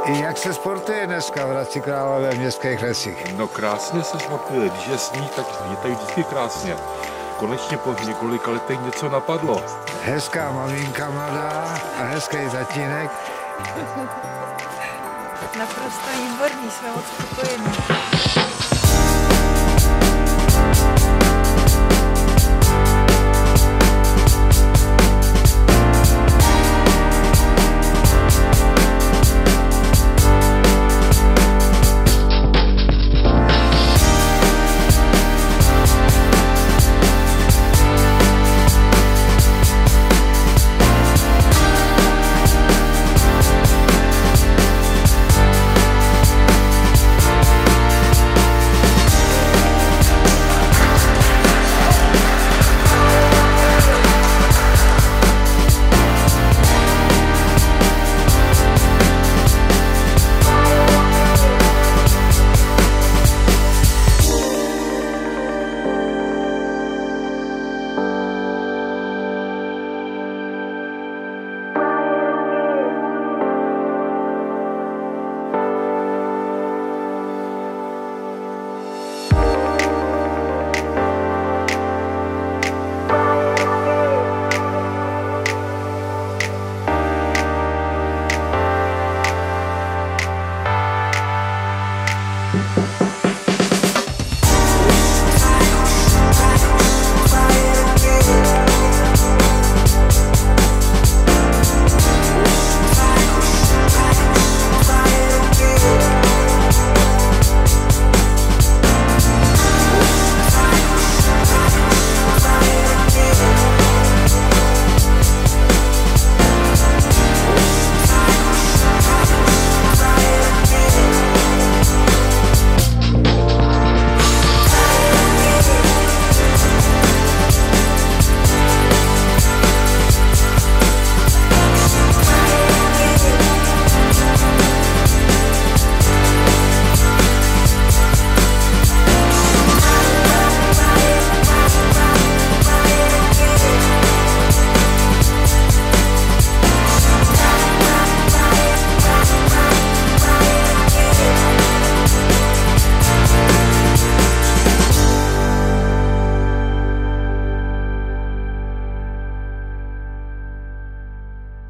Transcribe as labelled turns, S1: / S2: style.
S1: Jak se sportuje dneska v Hradci Králové v městských lesích?
S2: No krásně se sportuje, když je sníh, tak je tady vždycky krásně. Konečně po několika letech něco napadlo.
S1: Hezká maminka mladá a hezký tatínek.
S3: Naprosto výborný, jsme moc spokojení.